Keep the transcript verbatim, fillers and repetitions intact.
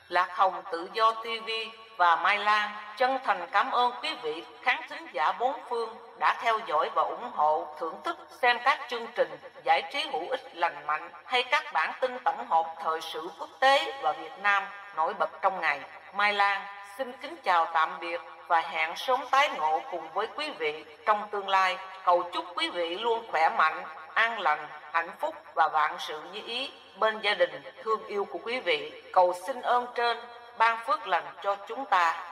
Lạc Hồng Tự Do ti vi và Mai Lan chân thành cảm ơn quý vị khán thính giả bốn phương đã theo dõi và ủng hộ, thưởng thức xem các chương trình giải trí hữu ích lành mạnh hay các bản tin tổng hợp thời sự quốc tế và Việt Nam nổi bật trong ngày. Mai Lan xin kính chào tạm biệt và hẹn sớm tái ngộ cùng với quý vị trong tương lai. Cầu chúc quý vị luôn khỏe mạnh, an lành, hạnh phúc và vạn sự như ý bên gia đình thương yêu của quý vị. Cầu xin ơn trên ban phước lành cho chúng ta.